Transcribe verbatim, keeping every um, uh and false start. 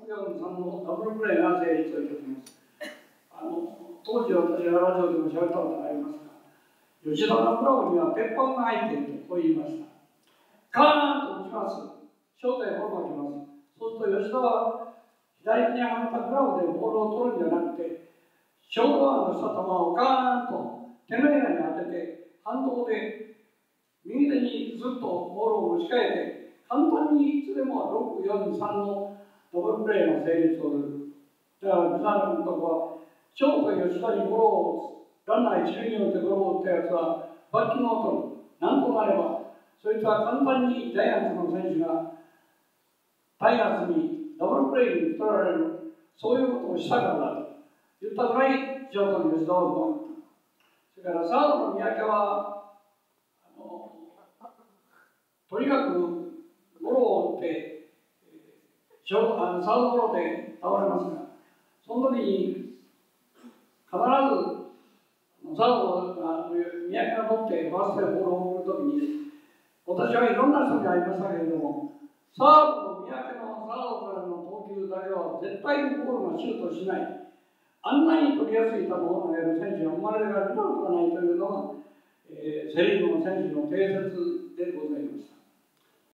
よんさんのダブルプレーが成立をいたします。あの当時私がラジオでも喋ったことがありますが、吉田のグラブには鉄板が入っているとこう言いました。ガーンと打ちます。ショートへボールが来ます。そうすると吉田は左に上がったグラブでボールを取るんじゃなくて、ショートアウトした球をガーンと手のひらに当てて、反動で右手にずっとボールを持ち替えて、簡単にいつでもろく、よん、さんのダブルプレーが成立をする。だから水原監督は、ショート吉田にゴロを、ランナー一塁に打ってゴロを打ったやつは、バッキングを取る。なんとかあれば、そいつは簡単にジャイアンツの選手がタイガースにダブルプレーに取られる、そういうことをしたからだと言ったぐらい、ショートの吉田を奪った。それからサードの三宅は、あのとにかくゴロを打って、ショーあのサードゴロで倒れますが、その時に必ずサードが三宅が取ってファーストへボールを送る時に、私はいろんな人に会いましたけれども、サードの三宅のサードからの投球だけは絶対にボールがシュートしない。あんなに取りやすい球を投げる選手が生まれてから見たことがないというのが、えー、セ・リーグの選手の定説でございました。